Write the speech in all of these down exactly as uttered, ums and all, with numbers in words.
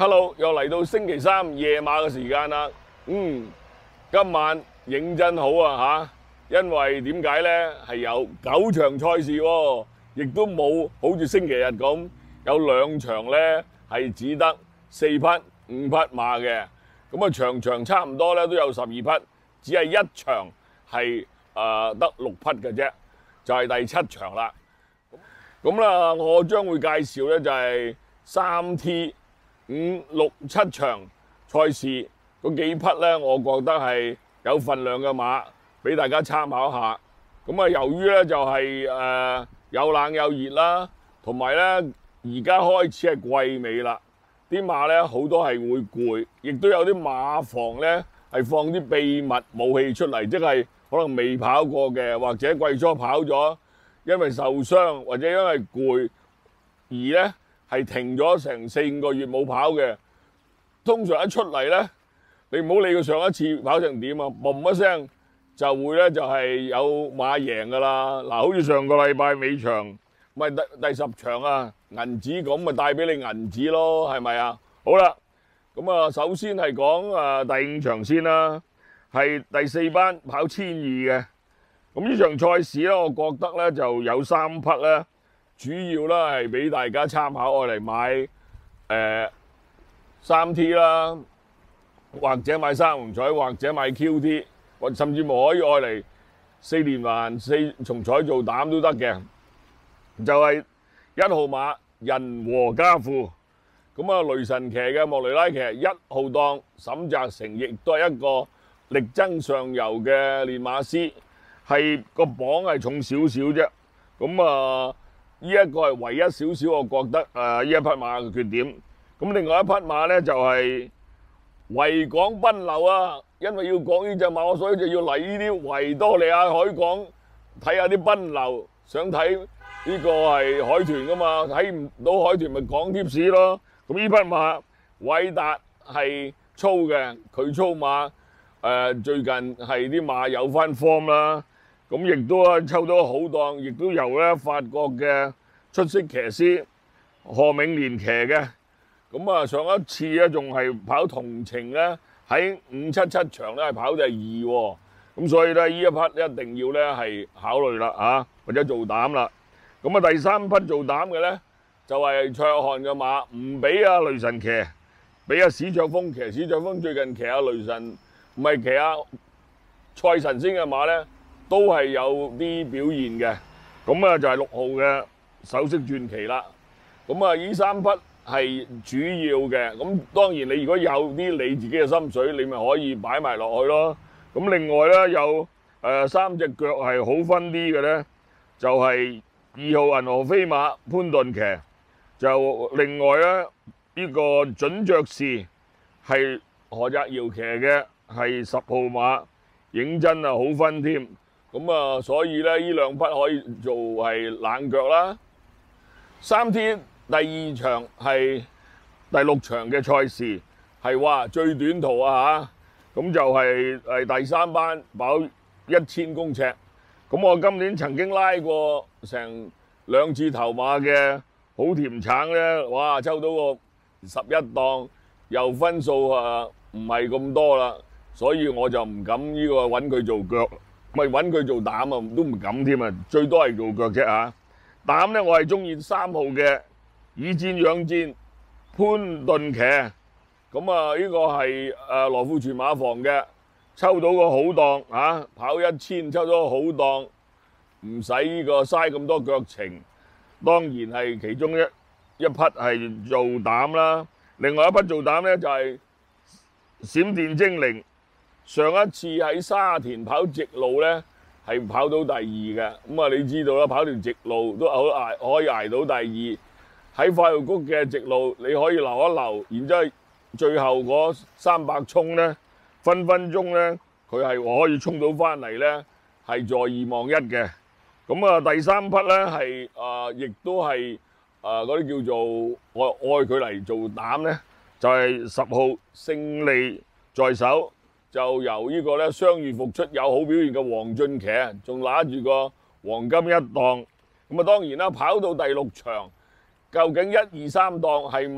Hello，又嚟到星期三夜晚嘅時間啦。嗯，今晚認真好啊嚇，因為點解呢？係有九場賽事喎，亦都冇好似星期日咁有兩場呢係只得四匹五匹馬嘅。咁啊場場差唔多咧都有十二匹，只係一場係誒得六匹嘅啫，就係第七場啦。咁啦，我將會介紹咧就係三 T 五六七場賽事嗰幾匹咧，我覺得係有份量嘅馬，俾大家參考下。咁啊，由於咧就係誒有冷有熱啦，同埋咧而家開始係季尾啦，啲馬咧好多係會攰，亦都有啲馬房咧係放啲秘密武器出嚟，即係可能未跑過嘅，或者季初跑咗，因為受傷或者因為攰而咧係停咗成四五個月冇跑嘅。通常一出嚟咧，你唔好理佢上一次跑成點啊，嘣一聲就會咧就係有馬贏噶啦。嗱，好似上個禮拜尾場咪第第十場啊，銀紙咁咪帶俾你銀紙咯，係咪啊？好啦，咁啊首先係講啊第五場先啦，係第四班跑千二嘅。咁呢場賽事咧，我覺得咧就有三匹咧，主要咧係俾大家參考，愛嚟買誒三 T 啦，或者買三重彩，或者買 Q T， 或甚至乎可以愛嚟四連環四重彩做膽都得嘅。就係、是、一號馬人和家富，咁啊雷神騎嘅莫雷拉騎一號檔沈澤成，亦都係一個力爭上游嘅練馬師。係個磅係重少少啫，咁啊呢一個係唯一少少，我覺得誒呢一匹馬嘅缺點。咁另外一匹馬咧就係維港奔流啊，因為要講呢隻馬，所以就要嚟呢啲維多利亞海港睇下啲奔流，想睇呢個係海豚噶嘛，睇唔到海豚咪講貼士咯。咁呢匹馬偉達係粗嘅，佢粗馬誒最近係啲馬有翻 form 啦。咁亦都啊抽到好檔，亦都由咧法國嘅出色騎師賀銘年騎嘅。咁啊上一次咧仲係跑同程咧，喺五七七場咧係跑第二喎。咁所以咧呢一匹一定要咧係考慮啦嚇，或者做膽啦。咁啊第三匹做膽嘅咧就係蔡約翰嘅馬，唔俾阿雷神騎，俾阿史卓峰騎。史卓峰最近騎阿雷神，唔係騎阿賽神仙嘅馬咧，都係有啲表現嘅。咁啊就係六號嘅首飾傳奇啦。咁啊呢三匹係主要嘅。咁當然你如果有啲你自己嘅心水，你咪可以擺埋落去咯。咁另外咧有誒三隻腳係好分啲嘅咧，就係二號銀河飛馬潘頓騎，就另外咧呢個準爵士係何澤堯騎嘅，係十號馬認真啊好分添。咁啊，所以咧呢兩匹可以做係冷腳啦。三 T 第二場係第六場嘅賽事，係哇最短途啊嚇，咁就係係第三班跑一千公尺。咁我今年曾經拉過成兩次頭馬嘅好甜橙咧，哇抽到個十一檔，又分數啊唔係咁多啦，所以我就唔敢呢個揾佢做腳。咪揾佢做膽啊，都唔敢添啊！最多係做腳啫嚇。膽咧，我係中意三號嘅以戰養戰潘頓騎。咁啊，呢個係誒羅富全馬房嘅，抽到個好檔嚇、啊，跑一千抽到個好檔，唔使呢個嘥咁多腳程。當然係其中一一匹係做膽啦。另外一匹做膽咧就係、是、閃電精靈。上一次喺沙田跑直路咧，係跑到第二嘅。咁啊，你知道啦，跑條直路都好捱，可以捱到第二。喺快活谷嘅直路，你可以留一留，然之後最後嗰三百衝咧，分分鐘咧，佢係可以衝到翻嚟咧，係在二望一嘅。咁啊，第三匹咧係啊，亦都係啊嗰啲叫做我愛佢嚟做膽咧，就係、是、十號勝利在手。就由呢個咧傷愈復出有好表現嘅黃俊騎，仲揦住個黃金一檔。咁啊當然啦，跑到第六場，究竟一二三檔係咪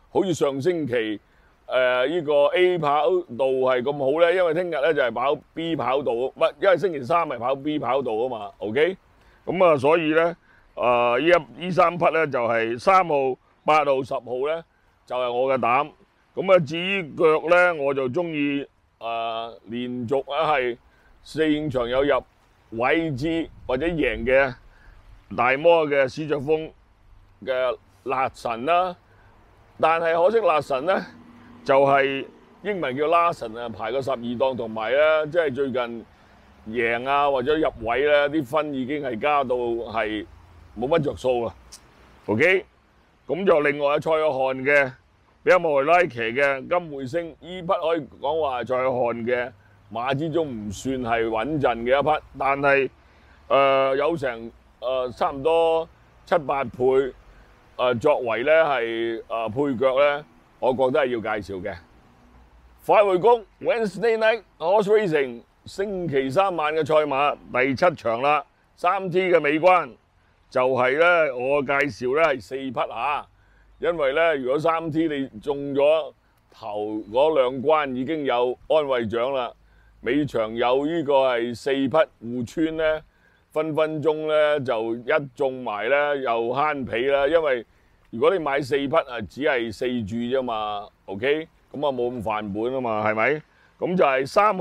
好似上星期誒呢、呃這個 A 跑道係咁好咧？因為聽日咧就係、是、跑 B 跑道，唔係因為星期三係跑 B 跑道啊嘛。OK， 咁啊，所以咧誒呢一呢三匹咧就係三號、八號、十號咧就係、是、我嘅膽。咁啊，至於腳咧，我就中意誒連續啊係四五場有入位置或者贏嘅大摩嘅史卓豐嘅辣神啦。但係可惜辣神咧就係、是、英文叫拉神啊，排個十二檔，同埋咧即係最近贏啊或者入位咧啲分已經係加到係冇乜着數啦。OK， 咁就另外蔡約翰嘅比阿莫維拉騎嘅金匯星，依匹可以講話係蔡約翰嘅馬之中唔算係穩陣嘅一匹，但係誒、呃、有成誒、呃、差唔多七八倍誒、呃、作為咧係誒配腳咧，我覺得係要介紹嘅。快回谷 Wednesday Night Horse Racing 星期三晚嘅賽馬第七場啦，三 T 嘅尾關就係咧我介紹咧係四匹嚇。因為咧，如果三 T 你中咗頭嗰兩關已經有安慰獎啦，尾場有呢個係四匹互穿咧，分分鐘咧就一中埋咧又慳皮啦。因為如果你買四匹啊，只係四注啫嘛 ，OK， 咁啊冇咁煩本啊嘛，係咪？咁就係三號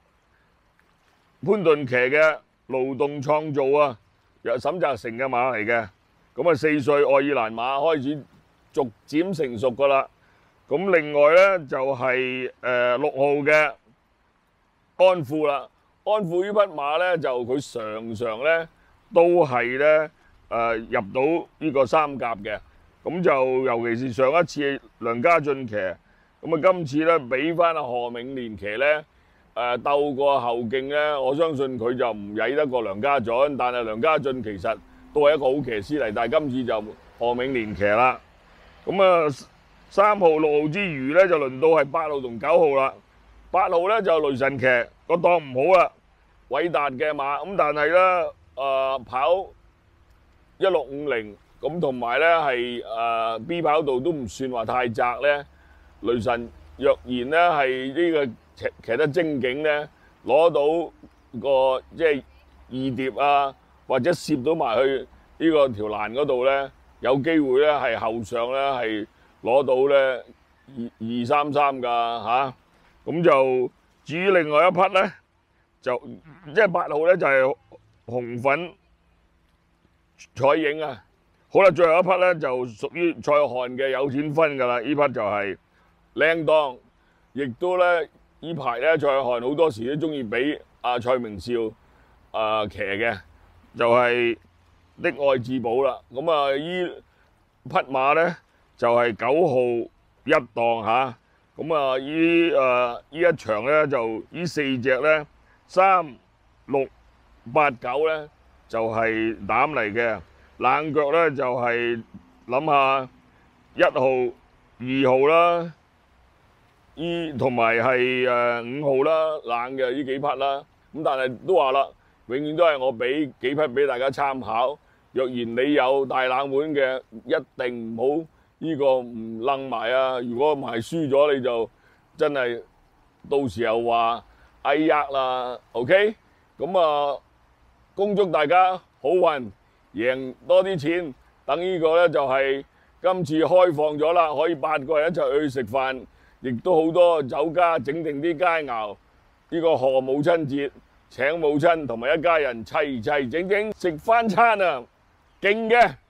潘頓騎嘅勞動創造啊，由沈澤成嘅馬嚟嘅，咁啊四歲愛爾蘭馬開始逐漸成熟噶啦，咁另外咧就係誒六號嘅安富啦，安富呢匹馬咧就佢常常咧都係咧誒入到呢個三甲嘅，咁就尤其是上一次梁家俊騎，咁啊今次咧俾翻阿何銘年騎咧誒鬥過後勁咧，我相信佢就唔曳得過梁家俊，但係梁家俊其實都係一個好騎師嚟，但係今次就何銘年騎啦。咁啊，三號、六號之餘咧，就輪到係八號同九號啦。八號咧就雷神騎個檔唔好啦，偉達嘅馬咁，但係咧誒跑一六五零咁，同埋咧係誒 B 跑道都唔算話太窄咧。雷神若然咧係呢個騎騎得精警咧，攞到個即係二碟啊，或者攝到埋去呢個條欄嗰度咧。有機會咧係後上咧係攞到咧二二三三㗎嚇，咁就至於另外一匹咧，就即係八號咧就係、是、紅粉彩影啊。好啦，最後一匹咧就屬於蔡約翰嘅有錢分㗎啦，呢匹就係靚檔，亦都咧呢排咧蔡約翰好多時都中意俾阿蔡明少啊騎嘅，就係、是。的愛至寶啦，咁啊依匹馬咧就係、是、九號一檔嚇，咁啊依誒依一場咧就依四隻咧三六八九咧就係、是、膽嚟嘅，冷腳咧就係諗下一號、二號啦，依同埋係誒五號啦，冷嘅依幾匹啦，咁但係都話啦，永遠都係我俾幾匹俾大家參考。若然你有大冷門嘅，一定唔好呢個唔掕埋啊！如果埋輸咗，你就真係到時候話哎呀啦 ，OK？ 咁啊，恭祝大家好運，贏多啲錢。等呢個咧就係今次開放咗啦，可以八個人一齊去食飯，亦都好多酒家整定啲佳肴。呢個賀母親節請母親同埋一家人齊齊整整食翻餐啊！勁嘅！